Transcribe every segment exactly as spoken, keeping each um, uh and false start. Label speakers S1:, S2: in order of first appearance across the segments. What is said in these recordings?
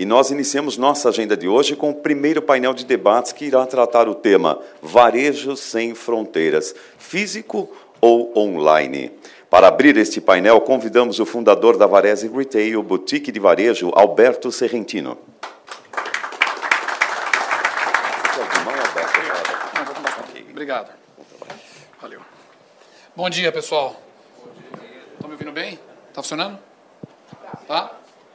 S1: E nós iniciamos nossa agenda de hoje com o primeiro painel de debates que irá tratar o tema Varejo Sem Fronteiras, físico ou online. Para abrir este painel, convidamos o fundador da Varese Retail, boutique de varejo, Alberto Serrentino.
S2: Obrigado. Valeu. Bom dia, pessoal. Estão me ouvindo bem? Está funcionando? Tá?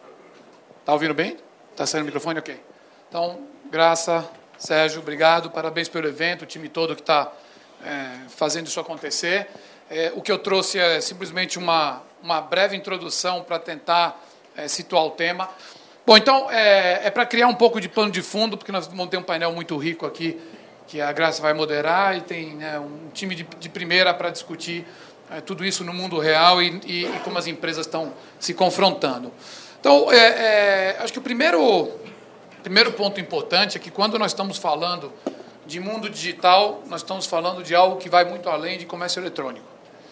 S2: Está ouvindo bem? Está saindo o microfone? Ok. Então, Graça, Sérgio, obrigado. Parabéns pelo evento, o time todo que está é, fazendo isso acontecer. É, o que eu trouxe é simplesmente uma, uma breve introdução para tentar é, situar o tema. Bom, então, é, é para criar um pouco de pano de fundo, porque nós vamos ter um painel muito rico aqui, que a Graça vai moderar, e tem né, um time de, de primeira para discutir é, tudo isso no mundo real e, e, e como as empresas estão se confrontando. Então, é, é, acho que o primeiro, primeiro ponto importante é que quando nós estamos falando de mundo digital, nós estamos falando de algo que vai muito além de comércio eletrônico.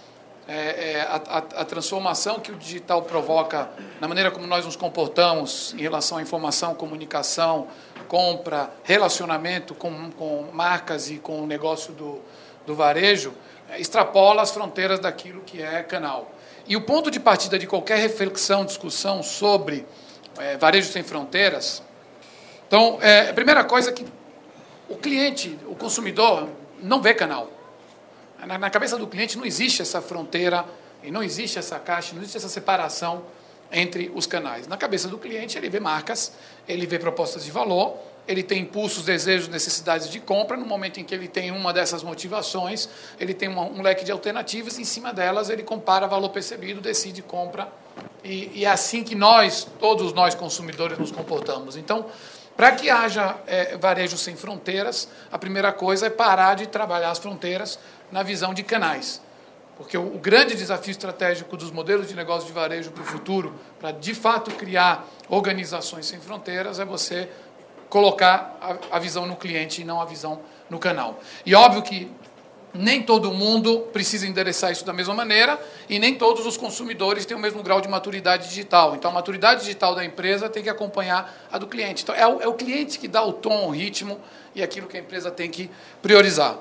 S2: É, é, a, a, a transformação que o digital provoca na maneira como nós nos comportamos em relação à informação, comunicação, compra, relacionamento com, com marcas e com o negócio do, do varejo, é, extrapola as fronteiras daquilo que é canal. E o ponto de partida de qualquer reflexão, discussão sobre é, varejo sem fronteiras, então, é, a primeira coisa é que o cliente, o consumidor, não vê canal. Na, na cabeça do cliente não existe essa fronteira, e não existe essa caixa, não existe essa separação entre os canais. Na cabeça do cliente, ele vê marcas, ele vê propostas de valor, ele tem impulsos, desejos, necessidades de compra. No momento em que ele tem uma dessas motivações, ele tem uma, um leque de alternativas, em cima delas ele compara valor percebido, decide compra, e, e é assim que nós, todos nós consumidores, nos comportamos. Então, para que haja é, varejo sem fronteiras, a primeira coisa é parar de trabalhar as fronteiras na visão de canais. Porque o, o grande desafio estratégico dos modelos de negócio de varejo para o futuro, para de fato criar organizações sem fronteiras, é você colocar a, a visão no cliente e não a visão no canal. E óbvio que nem todo mundo precisa endereçar isso da mesma maneira e nem todos os consumidores têm o mesmo grau de maturidade digital. Então, a maturidade digital da empresa tem que acompanhar a do cliente. Então, é o, é o cliente que dá o tom, o ritmo e aquilo que a empresa tem que priorizar.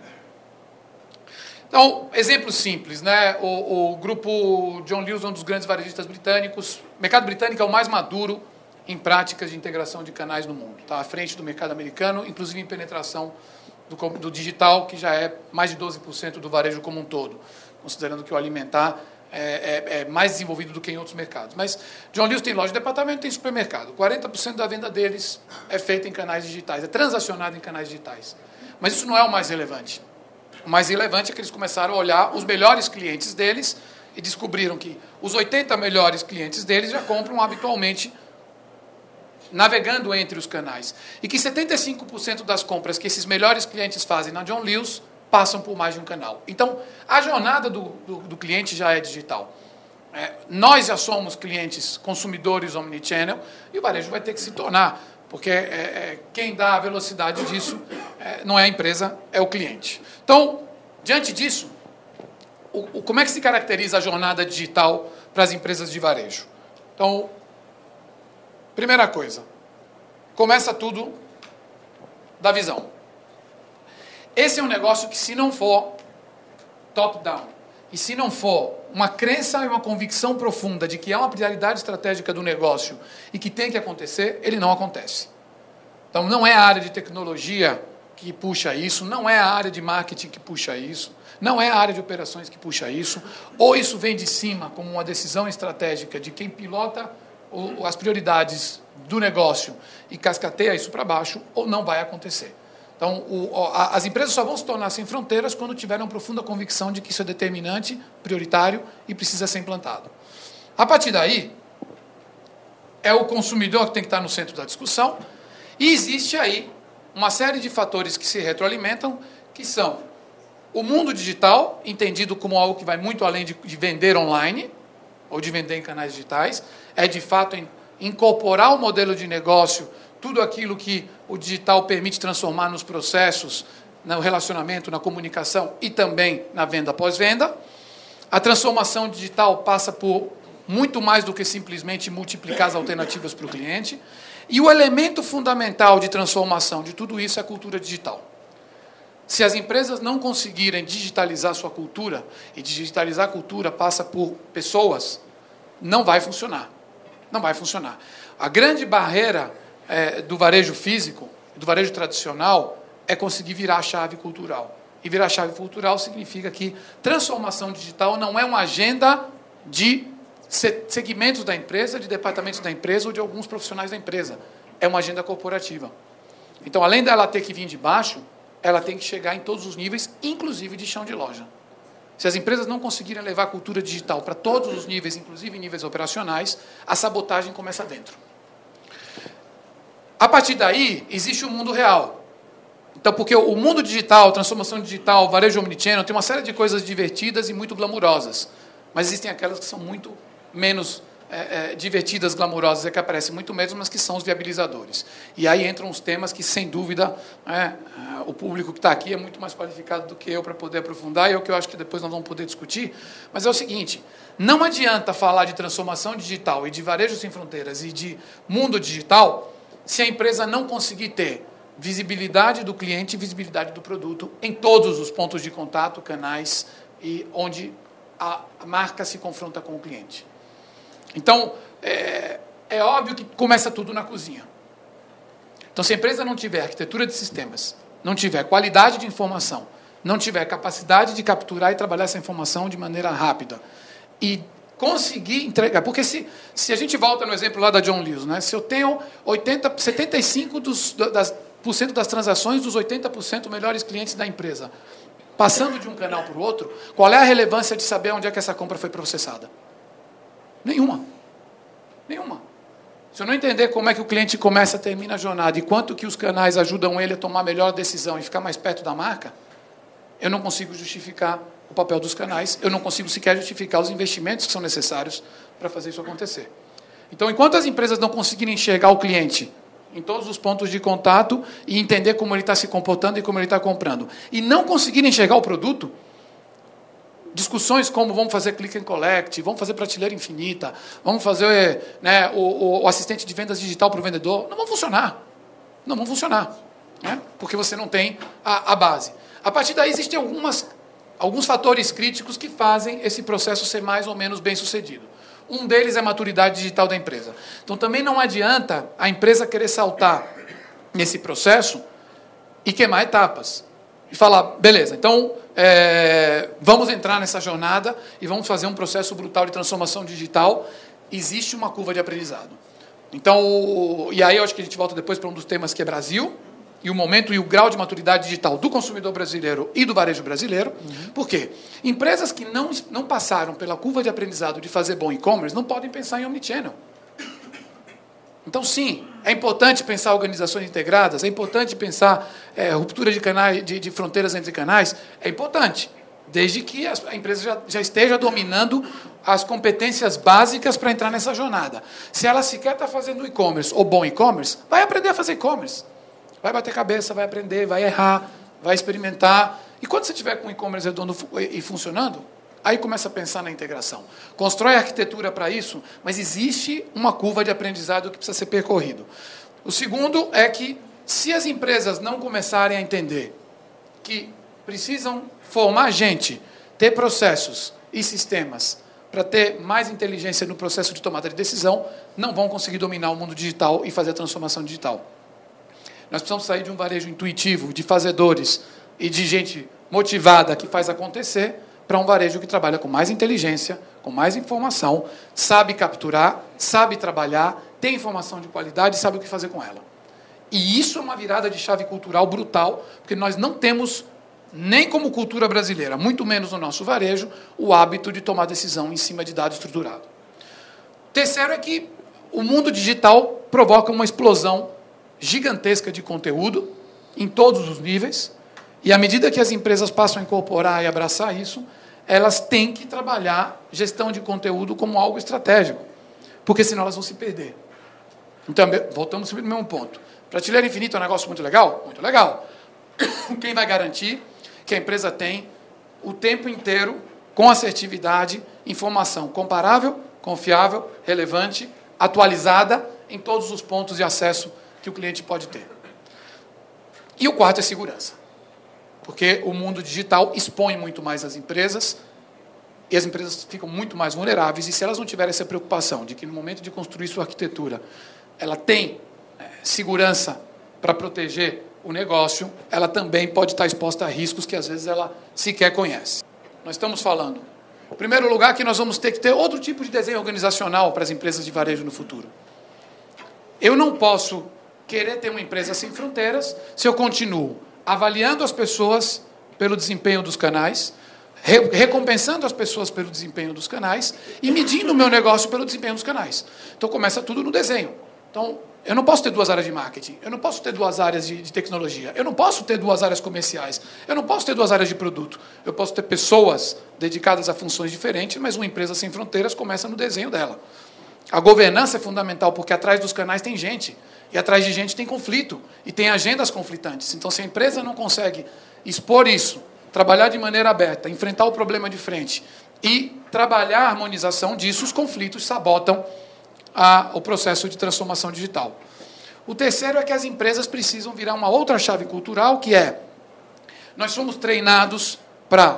S2: Então, exemplo simples, né? O, o grupo John Lewis é um dos grandes varejistas britânicos. O mercado britânico é o mais maduro em práticas de integração de canais no mundo. Está à frente do mercado americano, inclusive em penetração do, do digital, que já é mais de doze por cento do varejo como um todo, considerando que o alimentar é, é, é mais desenvolvido do que em outros mercados. Mas John Lewis tem loja de departamento, tem supermercado. quarenta por cento da venda deles é feita em canais digitais, é transacionada em canais digitais. Mas isso não é o mais relevante. O mais relevante é que eles começaram a olhar os melhores clientes deles e descobriram que os oitenta melhores clientes deles já compram habitualmente navegando entre os canais. E que setenta e cinco por cento das compras que esses melhores clientes fazem na John Lewis passam por mais de um canal. Então, a jornada do, do, do cliente já é digital. É, nós já somos clientes, consumidores omnichannel, e o varejo vai ter que se tornar, porque é, é, quem dá a velocidade disso é, não é a empresa, é o cliente. Então, diante disso, o, o, como é que se caracteriza a jornada digital para as empresas de varejo? Então, primeira coisa, começa tudo da visão. Esse é um negócio que, se não for top-down, e se não for uma crença e uma convicção profunda de que é uma prioridade estratégica do negócio e que tem que acontecer, ele não acontece. Então, não é a área de tecnologia que puxa isso, não é a área de marketing que puxa isso, não é a área de operações que puxa isso, ou isso vem de cima como uma decisão estratégica de quem pilota o, as prioridades do negócio e cascateia isso para baixo, ou não vai acontecer. Então, o, a, as empresas só vão se tornar sem fronteiras quando tiverem uma profunda convicção de que isso é determinante, prioritário e precisa ser implantado. A partir daí, é o consumidor que tem que estar no centro da discussão, e existe aí uma série de fatores que se retroalimentam, que são o mundo digital, entendido como algo que vai muito além de, de vender online, ou de vender em canais digitais, é de fato em, incorporar o modelo de negócio, tudo aquilo que o digital permite transformar nos processos, no relacionamento, na comunicação e também na venda pós-venda. A transformação digital passa por muito mais do que simplesmente multiplicar as alternativas para o cliente. E o elemento fundamental de transformação de tudo isso é a cultura digital. Se as empresas não conseguirem digitalizar sua cultura, e digitalizar a cultura passa por pessoas, não vai funcionar. Não vai funcionar. A grande barreira é, do varejo físico, do varejo tradicional, é conseguir virar a chave cultural. E virar a chave cultural significa que transformação digital não é uma agenda de segmentos da empresa, de departamentos da empresa ou de alguns profissionais da empresa. É uma agenda corporativa. Então, além dela ter que vir de baixo, ela tem que chegar em todos os níveis, inclusive de chão de loja. Se as empresas não conseguirem levar a cultura digital para todos os níveis, inclusive em níveis operacionais, a sabotagem começa dentro. A partir daí, existe o mundo real. Então, porque o mundo digital, transformação digital, varejo omnichannel, tem uma série de coisas divertidas e muito glamurosas. Mas existem aquelas que são muito menos é, é, divertidas, glamurosas, é que aparecem muito menos, mas que são os viabilizadores. E aí entram os temas que, sem dúvida, é, o público que está aqui é muito mais qualificado do que eu para poder aprofundar, e é o que eu acho que depois nós vamos poder discutir. Mas é o seguinte, não adianta falar de transformação digital e de varejo sem fronteiras e de mundo digital se a empresa não conseguir ter visibilidade do cliente e visibilidade do produto em todos os pontos de contato, canais e onde a marca se confronta com o cliente. Então, é, é óbvio que começa tudo na cozinha. Então, se a empresa não tiver arquitetura de sistemas, não tiver qualidade de informação, não tiver capacidade de capturar e trabalhar essa informação de maneira rápida e conseguir entregar... Porque se, se a gente volta no exemplo lá da John Lewis, né, se eu tenho oitenta, setenta e cinco por cento dos, das, por cento das transações dos oitenta por cento melhores clientes da empresa, passando de um canal para o outro, qual é a relevância de saber onde é que essa compra foi processada? Nenhuma. Nenhuma. Se eu não entender como é que o cliente começa, termina a jornada e quanto que os canais ajudam ele a tomar a melhor decisão e ficar mais perto da marca, eu não consigo justificar o papel dos canais, eu não consigo sequer justificar os investimentos que são necessários para fazer isso acontecer. Então, enquanto as empresas não conseguirem enxergar o cliente em todos os pontos de contato e entender como ele está se comportando e como ele está comprando, e não conseguirem enxergar o produto, discussões como vamos fazer click and collect, vamos fazer prateleira infinita, vamos fazer, né, o, o assistente de vendas digital para o vendedor, não vão funcionar. Não vão funcionar. Né? Porque você não tem a, a base. A partir daí existem algumas, alguns fatores críticos que fazem esse processo ser mais ou menos bem sucedido. Um deles é a maturidade digital da empresa. Então também não adianta a empresa querer saltar nesse processo e queimar etapas. E falar, beleza, então é, vamos entrar nessa jornada e vamos fazer um processo brutal de transformação digital. Existe uma curva de aprendizado. Então, e aí eu acho que a gente volta depois para um dos temas que é Brasil, e o momento e o grau de maturidade digital do consumidor brasileiro e do varejo brasileiro. Uhum. Por quê? Empresas que não, não passaram pela curva de aprendizado de fazer bom e-commerce não podem pensar em omnichannel. Então, sim, é importante pensar organizações integradas, é importante pensar é, ruptura de, canais, de, de fronteiras entre canais, é importante, desde que a empresa já, já esteja dominando as competências básicas para entrar nessa jornada. Se ela sequer está fazendo e-commerce ou bom e-commerce, vai aprender a fazer e-commerce. Vai bater cabeça, vai aprender, vai errar, vai experimentar. E quando você tiver com o e-commerce redondo e funcionando, aí começa a pensar na integração. Constrói a arquitetura para isso, mas existe uma curva de aprendizado que precisa ser percorrido. O segundo é que, se as empresas não começarem a entender que precisam formar gente, ter processos e sistemas para ter mais inteligência no processo de tomada de decisão, não vão conseguir dominar o mundo digital e fazer a transformação digital. Nós precisamos sair de um varejo intuitivo, de fazedores e de gente motivada que faz acontecer, para um varejo que trabalha com mais inteligência, com mais informação, sabe capturar, sabe trabalhar, tem informação de qualidade e sabe o que fazer com ela. E isso é uma virada de chave cultural brutal, porque nós não temos, nem como cultura brasileira, muito menos no nosso varejo, o hábito de tomar decisão em cima de dado estruturado. Terceiro é que o mundo digital provoca uma explosão gigantesca de conteúdo em todos os níveis, e à medida que as empresas passam a incorporar e abraçar isso, elas têm que trabalhar gestão de conteúdo como algo estratégico, porque senão elas vão se perder. Então, voltamos sempre no mesmo ponto. Prateleira infinita é um negócio muito legal? Muito legal. Quem vai garantir que a empresa tem o tempo inteiro, com assertividade, informação comparável, confiável, relevante, atualizada em todos os pontos de acesso que o cliente pode ter. E o quarto é segurança, porque o mundo digital expõe muito mais as empresas e as empresas ficam muito mais vulneráveis, e se elas não tiverem essa preocupação de que no momento de construir sua arquitetura ela tem é, segurança para proteger o negócio, ela também pode estar exposta a riscos que às vezes ela sequer conhece. Nós estamos falando, em primeiro lugar, que nós vamos ter que ter outro tipo de desenho organizacional para as empresas de varejo no futuro. Eu não posso querer ter uma empresa sem fronteiras se eu continuo avaliando as pessoas pelo desempenho dos canais, re recompensando as pessoas pelo desempenho dos canais e medindo o meu negócio pelo desempenho dos canais. Então, começa tudo no desenho. Então, eu não posso ter duas áreas de marketing, eu não posso ter duas áreas de, de tecnologia, eu não posso ter duas áreas comerciais, eu não posso ter duas áreas de produto. Eu posso ter pessoas dedicadas a funções diferentes, mas uma empresa sem fronteiras começa no desenho dela. A governança é fundamental, porque atrás dos canais tem gente, e atrás de gente tem conflito, e tem agendas conflitantes. Então, se a empresa não consegue expor isso, trabalhar de maneira aberta, enfrentar o problema de frente e trabalhar a harmonização disso, os conflitos sabotam a, o processo de transformação digital. O terceiro é que as empresas precisam virar uma outra chave cultural, que é, nós somos treinados para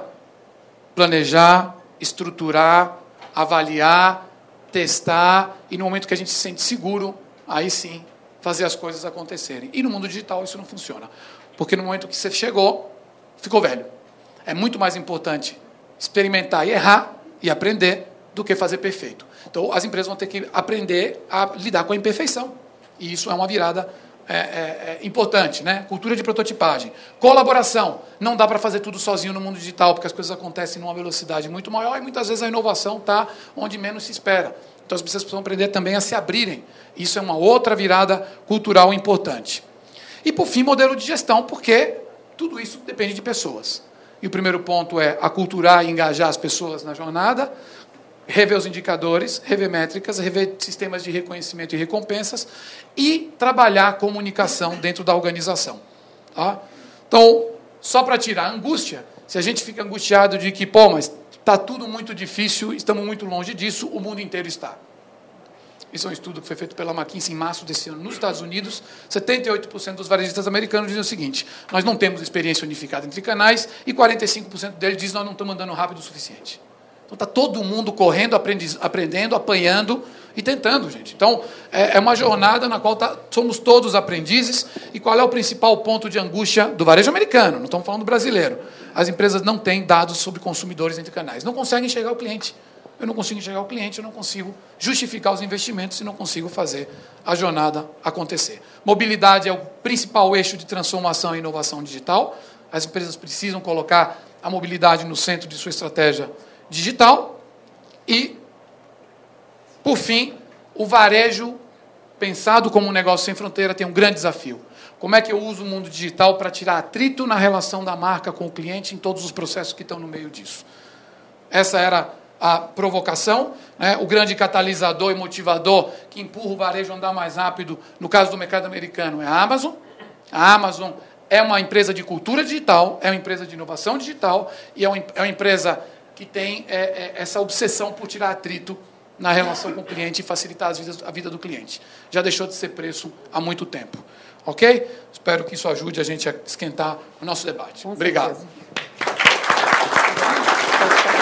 S2: planejar, estruturar, avaliar, testar, e no momento que a gente se sente seguro, aí sim, fazer as coisas acontecerem. E no mundo digital isso não funciona, porque no momento que você chegou, ficou velho. É muito mais importante experimentar e errar e aprender do que fazer perfeito. Então, as empresas vão ter que aprender a lidar com a imperfeição. E isso é uma virada é, é, é, importante, né? Cultura de prototipagem. Colaboração. Não dá para fazer tudo sozinho no mundo digital, porque as coisas acontecem numa velocidade muito maior e muitas vezes a inovação está onde menos se espera. Então, as pessoas precisam aprender também a se abrirem. Isso é uma outra virada cultural importante. E, por fim, modelo de gestão, porque tudo isso depende de pessoas. E o primeiro ponto é aculturar e engajar as pessoas na jornada, rever os indicadores, rever métricas, rever sistemas de reconhecimento e recompensas e trabalhar a comunicação dentro da organização. Tá? Então, só para tirar a angústia, se a gente fica angustiado de que, pô, mas está tudo muito difícil, estamos muito longe disso, o mundo inteiro está. Isso é um estudo que foi feito pela McKinsey em março desse ano. Nos Estados Unidos, setenta e oito por cento dos varejistas americanos dizem o seguinte: nós não temos experiência unificada entre canais, e quarenta e cinco por cento deles dizem que nós não estamos andando rápido o suficiente. Então, está todo mundo correndo, aprendendo, apanhando e tentando, gente. Então, é uma jornada na qual tá, somos todos aprendizes. E qual é o principal ponto de angústia do varejo americano? Não estamos falando do brasileiro. As empresas não têm dados sobre consumidores entre canais. Não conseguem chegar ao cliente. Eu não consigo enxergar o cliente, eu não consigo justificar os investimentos e não consigo fazer a jornada acontecer. Mobilidade é o principal eixo de transformação e inovação digital. As empresas precisam colocar a mobilidade no centro de sua estratégia digital. E, por fim, o varejo, pensado como um negócio sem fronteira, tem um grande desafio. Como é que eu uso o mundo digital para tirar atrito na relação da marca com o cliente em todos os processos que estão no meio disso? Essa era a provocação, né? O grande catalisador e motivador que empurra o varejo a andar mais rápido, no caso do mercado americano, é a Amazon. A Amazon é uma empresa de cultura digital, é uma empresa de inovação digital e é uma, é uma empresa que tem é, é, essa obsessão por tirar atrito na relação com o cliente e facilitar as vidas, a vida do cliente. Já deixou de ser preço há muito tempo. Ok? Espero que isso ajude a gente a esquentar o nosso debate. Com Obrigado. Certeza.